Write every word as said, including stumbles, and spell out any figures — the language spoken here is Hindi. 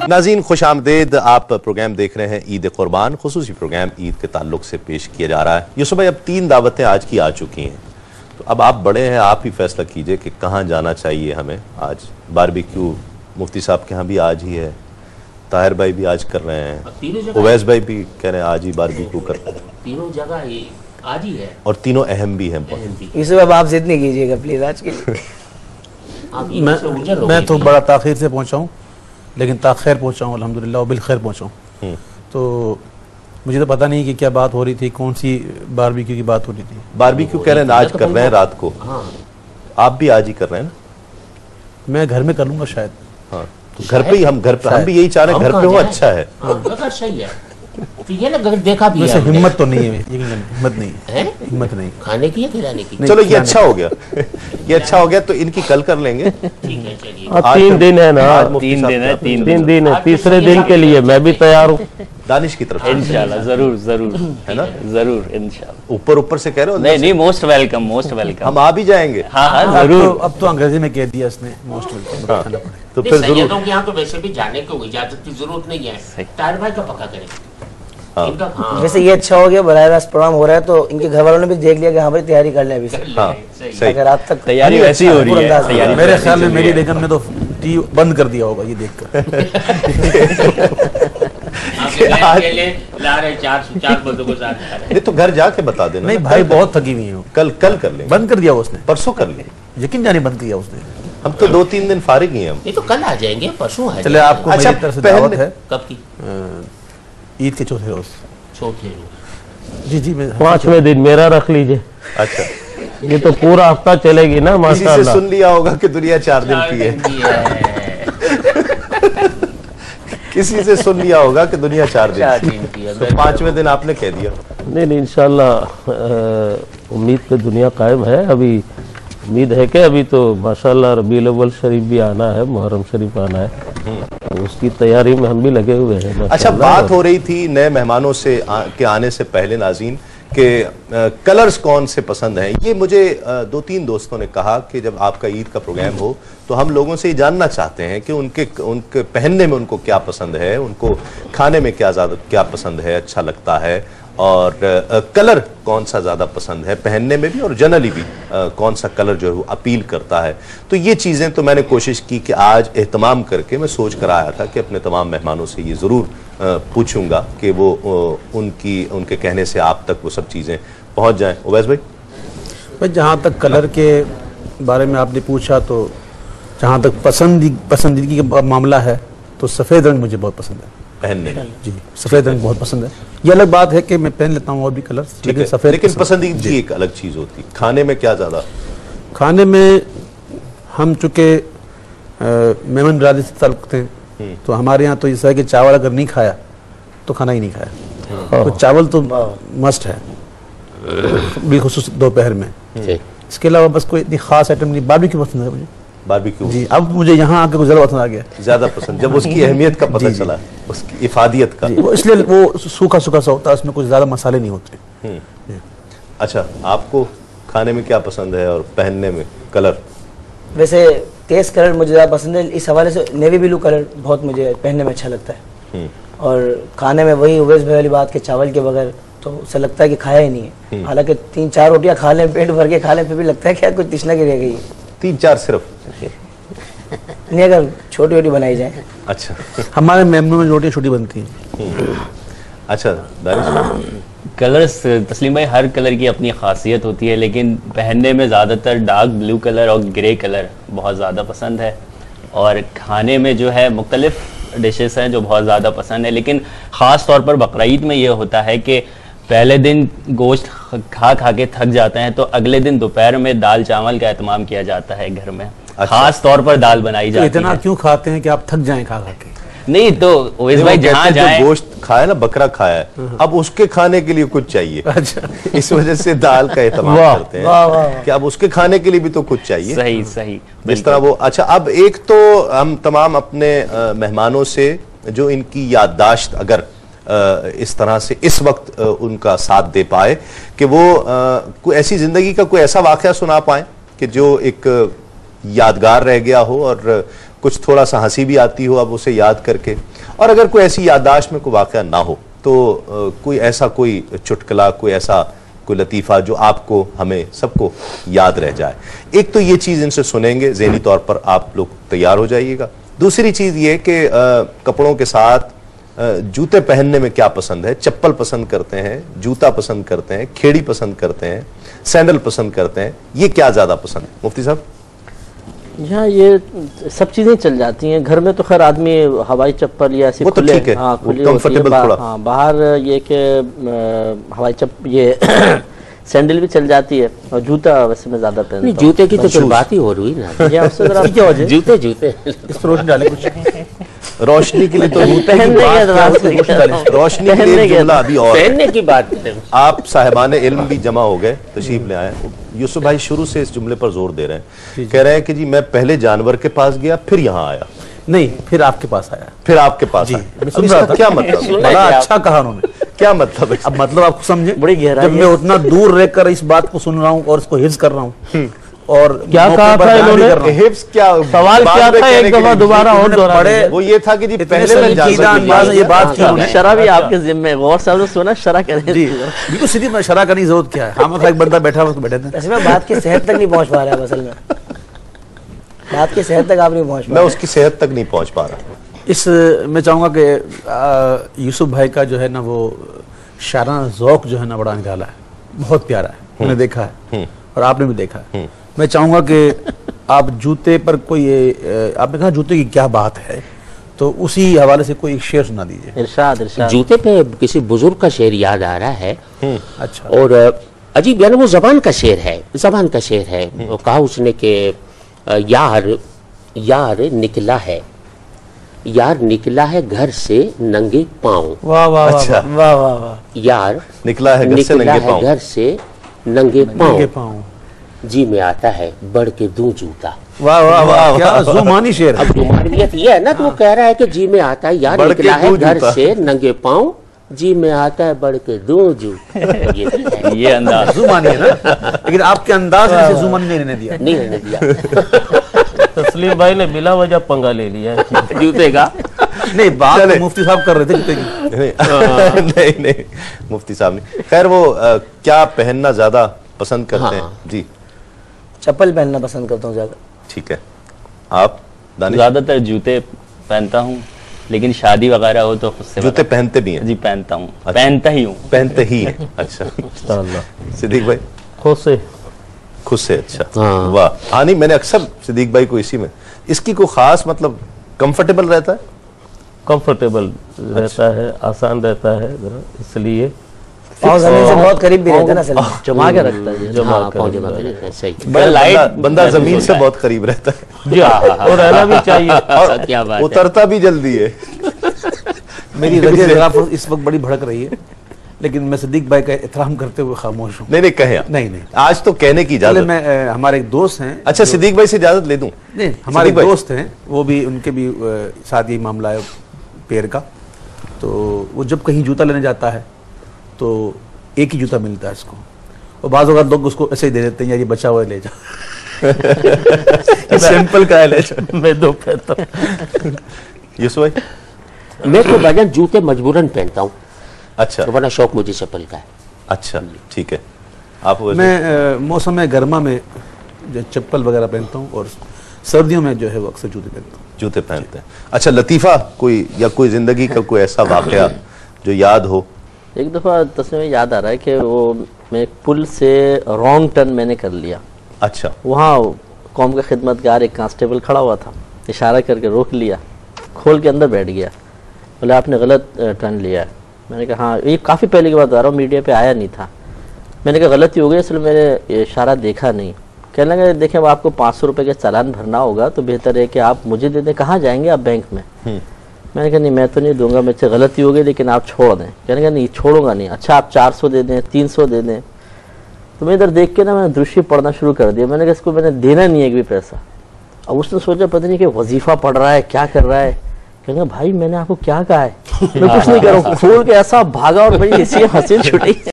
नाज़रीन खुश आमदेद। आप प्रोग्राम देख रहे हैं ईद कुर्बान, खुसूसी प्रोग्राम ईद के ताल्लुक से पेश किया जा रहा है। यूसुफ भाई, अब तीन दावतें आज की आ चुकी हैं, तो अब आप बड़े हैं, आप ही फैसला कीजिए कि कहाँ जाना चाहिए हमें। आज बारबेक्यू मुफ्ती साहब के यहाँ भी आज ही है, ताहिर भाई भी आज कर रहे हैं, उवैस भाई भी कह रहे हैं आज ही बारबेक्यू कर रहे हैं। तीनों जगह आज ही है और तीनों अहम भी हैं। यूसुफ अब आप जिद नहीं कीजिएगा प्लीज आज के लिए। मैं, मैं तो बड़ा ताखीर से पहुंचा हूँ, लेकिन ताखैर पहुंचा हूँ अल्हम्दुलिल्लाह, और बिलखैर पहुंचा हूँ। तो मुझे तो पता नहीं कि क्या बात हो रही थी, कौन सी बारबेक्यू की बात हो रही थी। बारबेक्यू कह रहे हैं आज कर रहे हैं रात को। हाँ। आप भी आज ही कर रहे हैं ना? मैं घर में कर लूंगा शायद। हाँ, तो घर पे ही हम घर पे हम भी यही चाह रहे हैं, घर पे हो अच्छा है। हाँ, सही है। तो ये ना देखा भी है, हिम्मत तो नहीं है, हिम्मत नहीं है, हिम्मत नहीं खाने की या खिलाने की। चलो ये अच्छा हो गया, ये अच्छा हो गया, तो इनकी कल कर लेंगे। ठीक है, चलिए। तीन दिन है ना, तीन दिन है, तीन तीन दिन है, तीसरे दिन के लिए मैं भी तैयार हूँ दानिश की तरफ। इंशाल्लाह, जरूर जरूर, है ना, जरूर इंशाल्लाह। ऊपर ऊपर से कह रहे हो? नहीं नहीं, मोस्ट वेलकम, मोस्ट वेलकम। हम आ भी जाएंगे। हाँ हाँ जरूर। अब तो अंग्रेजी में कह दिया इसने, मोस्ट वेलकम। तो फिर जरूर यहाँ तो वैसे भी जाने को इजाजत की जरूरत नहीं है। ताहिर भाई का पक्का करें। हाँ। वैसे ये अच्छा हो गया, बराह रास्त प्रोग्राम हो रहा है, तो इनके घर वालों ने भी देख लिया कि हाँ भाई तैयारी कर ले अभी से। हाँ, अगर रात तक तैयारी वैसी हो रही है, मेरे ख्याल में मेरी बेगम ने तो टीवी बंद कर दिया होगा ये देखकर। नहीं तो घर जाके बता देना। नहीं भाई बहुत थकी हुई है, कल कल कर लेंगे। बंद कर दिया उसने, परसों कर लेंगे, यकीन जाने बंद किया उसने। हम तो दो तीन दिन फारिग ही हैं हम। ये तो कल आ जाएंगे, परसों आ चले आपको अच्छा, मेरी तरफ से दावत है। कब की? ईद के चौथे रोज। चौथे रोज? जी जी, पांचवें दिन मेरा रख लीजिए। अच्छा, ये तो पूरा हफ्ता चलेगी ना माशाल्लाह। किसी से सुन लिया होगा कि दुनिया चार दिन की है। किसी से सुन लिया होगा कि दुनिया चार दिन की है, तो पांचवें दिन आपने कह दिया। नहीं नहीं, इंशाल्लाह उम्मीद पे दुनिया कायम है। अभी उम्मीद है कि अभी तो माशाल्लाह रबीउल अव्वल शरीफ भी आना है, मुहर्रम शरीफ आना है, तो उसकी तैयारी में हम भी लगे हुए हैं। अच्छा, बात हो रही थी नए मेहमानों से आ, के आने से पहले नाज़रीन के कलर्स कौन से पसंद हैं। ये मुझे आ, दो तीन दोस्तों ने कहा कि जब आपका ईद का प्रोग्राम हो तो हम लोगों से ये जानना चाहते हैं कि उनके उनके पहनने में उनको क्या पसंद है, उनको खाने में क्या ज़्यादा क्या पसंद है, अच्छा लगता है, और आ, कलर कौन सा ज़्यादा पसंद है पहनने में भी, और जनरली भी आ, कौन सा कलर जो है वो अपील करता है। तो ये चीज़ें तो मैंने कोशिश की कि आज एहतमाम करके मैं सोच कर आया था कि अपने तमाम मेहमानों से ये ज़रूर पूछूंगा कि वो आ, उनकी उनके कहने से आप तक वो सब चीज़ें पहुँच जाएँ। उवैस भाई भाई, जहाँ तक कलर के बारे में आपने पूछा, तो जहाँ तक पसंदी पसंदीदगी का मामला है तो सफ़ेद रंग मुझे बहुत पसंद है पहनने। जी, सफ़ेद रंग बहुत पसंद है। ये अलग बात है कि मैं पहन लेता हूँ और भी कलर, लेकिन सफ़ेद। लेकिन पसंदीदगी एक अलग चीज़ होती है। खाने में क्या ज़्यादा? खाने में हम चूँकि मेमन बिरादरी से ताल्लुक़ थे, तो हमारे यहाँ तो ऐसा है कि चावल अगर नहीं खाया तो खाना ही नहीं खाया। तो चावल तो मस्ट है, बिलखुसूस दोपहर में। इसके अलावा बस कोई इतनी खास आइटम नहीं। बारबेक्यू पसंद है मुझे, बारबेक्यू। जी, अब मुझे यहाँ आके ज़्यादा पसंद आ गया, ज़्यादा पसंद, जब उसकी अहमियत का पता चला, उसकी इफादियत का। वो इसलिए वो सूखा सूखा सा होता है, उसमें कुछ ज़्यादा मसाले नहीं होते। अच्छा, आपको खाने में क्या पसंद है और पहनने में कलर? वैसे तेज कलर मुझे ज़्यादा पसंद है, इस हवाले से नेवी ब्लू कलर बहुत मुझे पहनने में अच्छा लगता है। और खाने में वही उवैस भाई वाली बात के चावल के बगैर तो उससे लगता है कि खाया ही नहीं है। हालांकि तीन चार रोटियां खा लें, पेट भर के खा लें, फिर भी लगता है कि यार कुछ तिश्ना की रह गई है। तीन चार सिर्फ नहीं, अगर छोटी छोटी बनाई जाए। अच्छा, हमारे मेमनू में रोटियां छोटी बनती हैं। अच्छा दानिश, कलर्स तस्लीम भाई, हर कलर की अपनी खासियत होती है, लेकिन पहनने में ज़्यादातर डार्क ब्लू कलर और ग्रे कलर बहुत ज़्यादा पसंद है। और खाने में जो है मुख्तलिफ डिशेस हैं जो बहुत ज़्यादा पसंद है, लेकिन ख़ास तौर पर बकरीद में ये होता है कि पहले दिन गोश्त खा खा के थक जाते हैं, तो अगले दिन दोपहर में दाल चावल का एहतमाम किया जाता है घर में। अच्छा। खास तौर पर दाल बनाई जाती है। इतना क्यों खाते हैं कि आप थक जाएं खा खा के? नहीं तो उवैस भाई, जहाँ जाए गोश्त खाया ना, बकरा खाया है, अब उसके खाने के लिए कुछ चाहिए। अच्छा, इस वजह से दाल का एहतमाम करते हैं कि अब उसके खाने के लिए भी तो कुछ चाहिए। सही सही, इस तरह वो। अच्छा, अब एक तो हम तमाम अपने मेहमानों से जो इनकी याददाश्त अगर आ, इस तरह से इस वक्त आ, उनका साथ दे पाए कि वो आ, कोई ऐसी जिंदगी का कोई ऐसा वाकया सुना पाए कि जो एक यादगार रह गया हो और कुछ थोड़ा सा हंसी भी आती हो अब उसे याद करके, और अगर कोई ऐसी याददाश्त में कोई वाक़या ना हो तो आ, कोई ऐसा कोई चुटकुला, कोई ऐसा कोई लतीफ़ा जो आपको, हमें सबको याद रह जाए। एक तो ये चीज़ इनसे सुनेंगे, ज़हनी तौर पर आप लोग तैयार हो जाइएगा। दूसरी चीज़ ये कि कपड़ों के साथ जूते पहनने में क्या पसंद है, चप्पल पसंद करते हैं, जूता पसंद करते हैं, खेड़ी पसंद करते हैं, सैंडल पसंद करते हैं, ये क्या ज़्यादा पसंद है मुफ्ती साहब? यहाँ ये सब चीज़ें चल जाती हैं। घर में तो खैर आदमी हवाई चप्पल या ऐसी वो तो खुले, ठीक है, हाँ, वो खुली होती है। comfortable थोड़ा। हाँ, बाहर ये कि हवाई चप्पल, ये सैंडल भी चल जाती है, और जूता वैसे मैं ज्यादा पहनता हूँ। जूते की तो फिर बात ही हो रही ना। ये आपसे जरा क्या वजह? जूते जूते इस पर रोशनी डालें कुछ। रोशनी के लिए तो पहनने के एतबार से रोशनी के लिए एक जुमला अभी और है। पहनने की बात करें। आप साहिबान इल्म भी जमा हो गए, तशरीफ ले आए। यूसुफ भाई शुरू से इस जुमले पर जोर दे रहे हैं, कह रहे हैं कि जी मैं पहले जानवर के पास गया फिर यहाँ आया, नहीं फिर आपके पास आया, फिर आपके पास आया। मैं अब सुन इसका रहा था। क्या मतलब? बड़ा अच्छा कहा उन्होंने। क्या मतलब है? अब मतलब आपको समझे, बड़ी गहराई जब है। मैं उतना दूर रहकर इस बात को सुन रहा हूँ और इसको हिफ्ज कर रहा हूँ, और क्या मौके कहा पर था बयान भी इन्होंने? कर रहा हूँ। हिफ्ज क्या सवाल बाद क्या में था, कहने एक के दफा लिए दोबारा और उन्होंने दोहरा पढ़े, दीजिए। वो ये था कि जी इतने पहले मैं संजीदा जानवर के अंदाज पास ये गया। बात की हाँ, उन्होंने। शरा भी आपके जिम्मे, गौर साहब ने सुना, शरा करें। जी बिल्कुल सीधी में शरा करने की जरूरत क्या है, हम एक बंदा बैठा हुआ उसको बैठे थे। ऐसे में बात की सेहत तक नहीं पहुंच पा रहा है असल में, बात की सेहत तक आप नहीं पहुंच पा मैं रहे। उसकी सेहत तक नहीं पहुंच पा रहा। इस मैं चाहूंगा कि यूसुफ भाई का जो है ना वो शाराना ज़ौक़ जो है ना बड़ा निकाला है, बहुत प्यारा है, मैंने देखा है और आपने भी देखा है। मैं चाहूंगा कि आप जूते पर कोई ये, आपने कहा जूते की क्या बात है, तो उसी हवाले से कोई एक शेर सुना दीजिए। इरशाद इरशाद। जूते पे किसी बुजुर्ग का शेर याद आ रहा है, अच्छा, और अजीब यानी वो जबान का शेर है, जबान का शेर है। वो कहा उसने कि यार यार निकला है, यार निकला है घर से नंगे पाँव, वाह वाह वाह अच्छा। वाह वाह वाह। यार निकला है घर से निकला नंगे है पाँव। घर से नंगे नंगे पाँव, पाँव। जी में आता है बढ़ के दूं जूता। वाह वाह वाह, क्या जुमानी शेर है। अब जुमानियत ये है ना, तो वो कह रहा है कि जी में आता है, यार बढ़ के निकला है दूं घर जूता। से नंगे पाँव, जी में आता है बढ़ के दूं जूता। ये भी है। ये अंदाज जुमानी है ना, लेकिन आपके अंदाज में से जुमानी नहीं रहने दिया। नहीं रहने दिया तस्लीम भाई ने बिला वजह पंगा ले लिया है। जूते का। नहीं बात चले। तो मुफ्ती साहब कर रहे थे जूते की। नहीं नहीं नहीं, मुफ्ती साहब ने। खैर वो अ, क्या पहनना ज्यादा पसंद करते हैं? हाँ। जी चप्पल पहनना पसंद करता हूँ ज्यादा। ठीक है, आप दानिश? ज्यादातर जूते पहनता हूँ, लेकिन शादी वगैरह हो तो खुद से जूते पहनते भी हैं? जी पहनता हूँ, अच्छा। पहनता ही हूँ। पहनते ही हैं, अच्छा। सिद्दीक भाई? खुद से खुद से, अच्छा। हाँ। वाह। हाँ नहीं, मैंने अक्सर सिद्दीक भाई को इसी में, इसकी कोई खास मतलब कंफर्टेबल रहता है? कंफर्टेबल रहता है, आसान रहता है जरा, इसलिए पाँव जमीन से बहुत करीब भी रहता है ना असल में। जमा के रखता है ये। जमा हाँ, कर पाँव जमा के रखते हैं, सही। बड़ा लाइट बंदा, बंदा महसूस जमीन होता से है। बहुत करीब रहता है जी और रहना भी चाहिए। और क्या बात है। उतरता भी जल्दी है। मेरी रगे जरा इस वक्त बड़ी भड़क रही है, लेकिन मैं सिद्दीक भाई का एहतराम करते हुए खामोश हूँ। नहीं नहीं, कहें आप। नहीं नहीं, आज तो कहने की पहले इजाजत। मैं अ, हमारे एक दोस्त हैं। अच्छा, सिद्दीक भाई से इजाजत ले दूं? नहीं, हमारे सिद्दीक भाई। दोस्त हैं, वो भी, उनके भी अ, साथ यही मामला है पैर का। तो वो जब कहीं जूता लेने जाता है तो एक ही जूता मिलता है इसको, और बाज़ औक़ात लोग उसको ऐसे ही दे देते हैं, यार ये बचा हुआ है ले जा। सैंपल का है, ले जा। मैं दो पहनता हूँ। यूसुफ भाई? मैं तो भाईजान जूते मजबूरन पहनता हूँ, अच्छा वरना शौक मुझे चप्पल का है। अच्छा, ठीक है। आप वैसे- मैं अ, मौसम गर्मा में जो चप्पल वगैरह पहनता हूँ, और सर्दियों में जो है वो अक्सर जूते पहनता हूँ। जूते पहनते हैं। अच्छा, लतीफा कोई, या कोई जिंदगी का कोई ऐसा वाकया जो याद हो? एक दफा तस्वीर में याद आ रहा है कि वो मैं एक पुल से रॉन्ग टर्न मैंने कर लिया। अच्छा, वहाँ कौम का खिदमतगार एक कांस्टेबल खड़ा हुआ था, इशारा करके रोक लिया, खोल के अंदर बैठ गया, बोले आपने गलत टर्न लिया है। मैंने कहा हाँ, ये काफ़ी पहले की बात बता रहा हूँ, मीडिया पे आया नहीं था। मैंने कहा गलती हो गई, असल मैंने इशारा देखा नहीं। कहने लगे देखें अब आपको पाँच सौ रुपये का चालान भरना होगा, तो बेहतर है कि आप मुझे दे दें। कहाँ जाएंगे आप? बैंक में। मैंने कहा नहीं मैं तो नहीं दूंगा, मुझसे गलती हो गई, लेकिन आप छोड़ दें। कहने का नहीं छोड़ूंगा नहीं। अच्छा आप चार सौ दे दें, तीन सौ दे दें। तो मैं इधर देख के ना मैंने दृश्य पढ़ना शुरू कर दिया। मैंने कहा इसको मैंने देना नहीं है एक भी पैसा। अब उसने सोचा पता नहीं कि वजीफा पढ़ रहा है, क्या कर रहा है। कहने भाई मैंने आपको क्या कहा है, मैं कुछ नहीं कर रहा हूँ। खोल के ऐसा भागा और भाई इसी हंसी छुटी।